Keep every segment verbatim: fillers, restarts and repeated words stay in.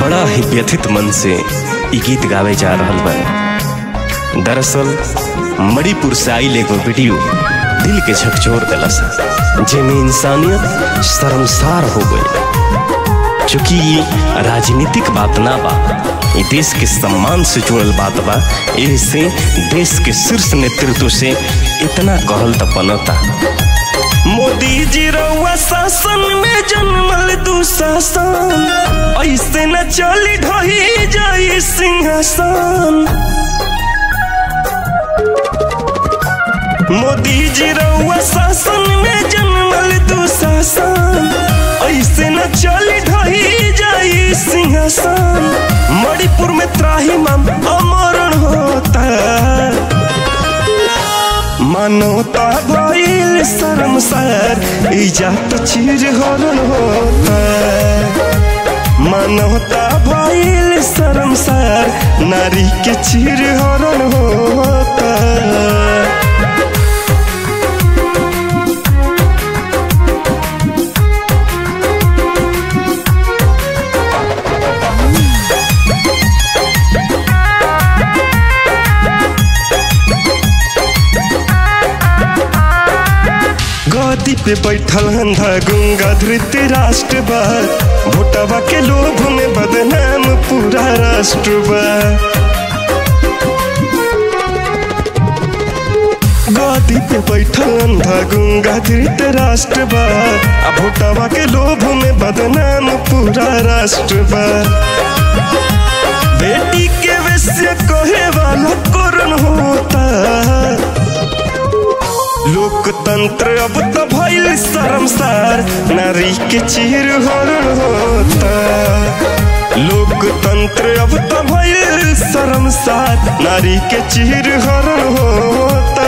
बड़ा ही व्यथित मन से ई गीत गावे जा रहल बा। दरअसल मणिपुर से आइल एगो वीडियो दिल के झकझोर देलस, जेमें इंसानियत शर्मसार हो गई। चूंकि ये राजनीतिक बात ना बा, ये देश के सम्मान से जुड़ल बात बा, इससे देश के शीर्ष नेतृत्व से इतना कहल त बनता। मोदी जी रउआ शासन में जन्मल दुशासन, ऐसे न चली ढही जाई सिंहासन। मोदी जी रउआ शासन में जन्मल दुशासन, ऐसे न चली ढही जाई सिंहासन। मणिपुर में त्राहिमाम अमरण होता, मानवता भइल शर्मसार, इज्जत चीर हरण होता। मानवता भइल शर्मसार, नारी के चीर हरण होता। गद्दी पे बैठल अंधा गुंगा धृतराष्ट्र बा, भोटवा के लोभ में बदनाम पूरा राष्ट्र बा। गद्दी पे बैठल अंधा गुंगा धृतराष्ट्र बा, भोटवा के लोभ में बदनाम पूरा राष्ट्र बा। बेटी के वैश्य कहे वाला करण होता, लोकतंत्र अब तो भइल शर्मसार, नारी के चीर हरण होता। लोकतंत्र अब तो भइल शर्मसार, नारी के चीर हरण होता।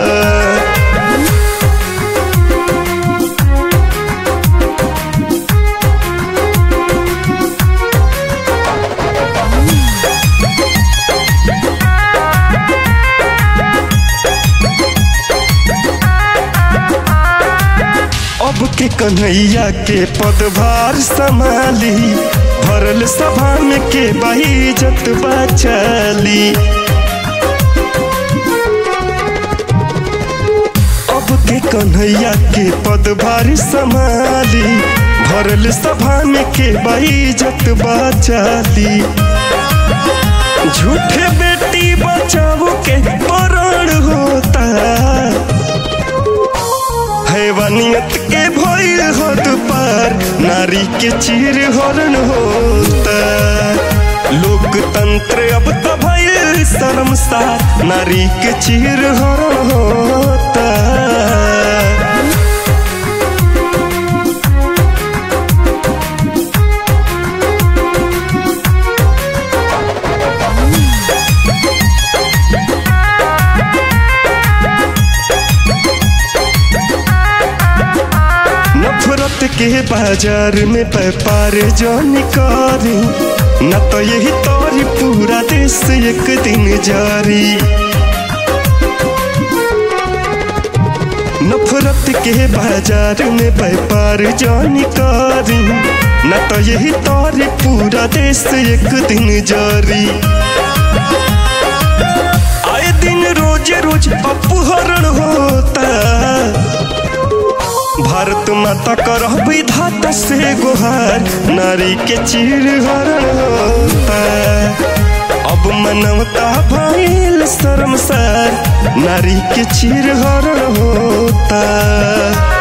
अब के कन्हैया के पदभार संभाली, भरल सभा में के बेइज्जत बचाली। अब के कन्हैया के पदभार संभाली, भरल सभा में के बेइज्जत बचाली। झूठे बेटी बचाओ के प्रण होता, हैवानियत के भइल हद पार, नारी के चीर हरण होता। लोकतंत्र अब तो भइल शर्मसार, नारी के चीर हरण होता। नफरत के बाजार में व्यापार जान करी, न तो यही तोरी पूरा देश एक दिन जारी। नफरत के बाजार में व्यापार जान करी, न तो यही तोरी पूरा देश एक दिन जारी। आए दिन रोज रोज अपहरण होता, भारत माता करह विधाता से गुहार, नारी के चीर हरण होता। अब मानवता भइल शर्मसार, नारी के चीर हरण होता।